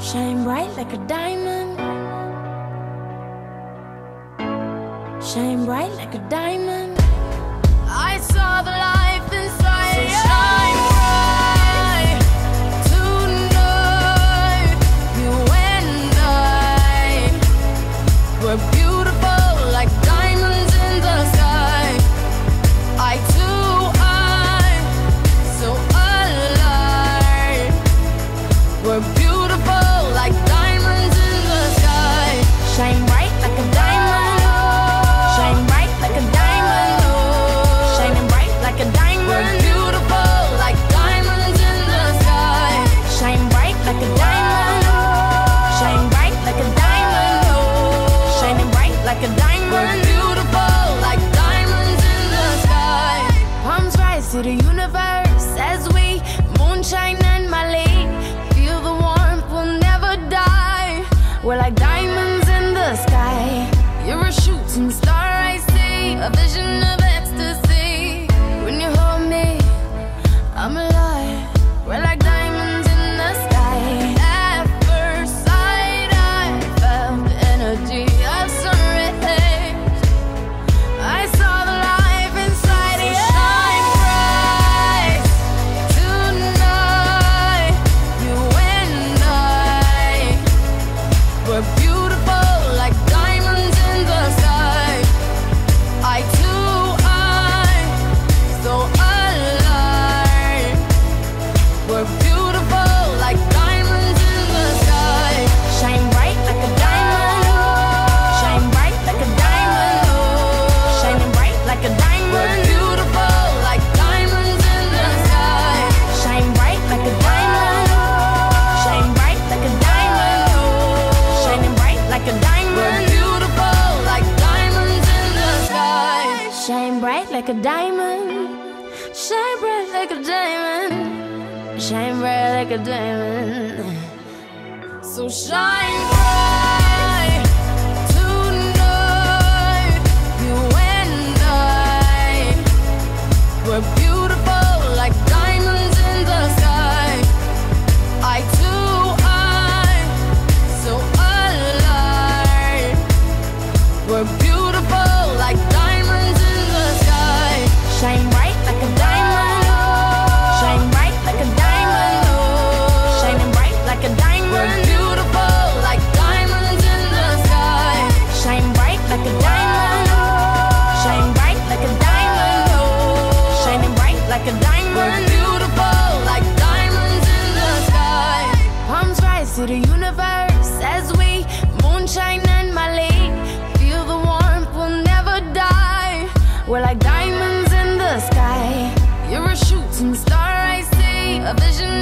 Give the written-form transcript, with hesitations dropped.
Shine bright like a diamond. Shine bright like a diamond. I saw the life inside you. So shine bright tonight. You and I were beautiful like diamonds in the sky. I so alive. We're beautiful like diamonds in the sky. Shine bright like a diamond. Shine bright like a diamond. Shining bright like a diamond. We're beautiful like diamonds in the sky. Shine bright like a diamond. Shine bright like a diamond. Shining bright like a diamond. We're beautiful like diamonds in the sky. Palms rise to the universe as we moonshine and Mali. Feel the warmth, we'll never die. We're like diamonds in the sky. You're a shooting star, I see. A vision of ecstasy. When you hold me, I'm alive. We're like diamonds in the sky. At first sight, I felt the energy of sun rays. I saw the life inside you. Shine bright tonight. You and I were beautiful like diamonds in the sky. I so alive. We're beautiful like diamonds in the sky. Shine bright like a diamond. Shine bright like a diamond. Shining bright like a diamond. We're beautiful like diamonds in the sky. Shine bright like a diamond. Shine bright like a diamond. Shining bright like a diamond. We're beautiful like diamonds in the sky. Shine bright like a diamond. Shine bright like a diamond. Shine bright like a diamond. So shine bright tonight. You and I were beautiful like diamonds in the sky. I so alive. We're beautiful like diamonds in the sky. Shine bright like a diamond. Shine bright like a diamond. Shining bright like a diamond. We're beautiful like diamonds in the sky. Shine bright like a diamond. Shine bright like a diamond. Shining bright like a diamond. We're beautiful like diamonds in the sky. Palms rise to the universe as we moonshine and Mali. Feel the warmth, we'll never die. We're like diamonds in the sky. You're a shooting star, I see. A vision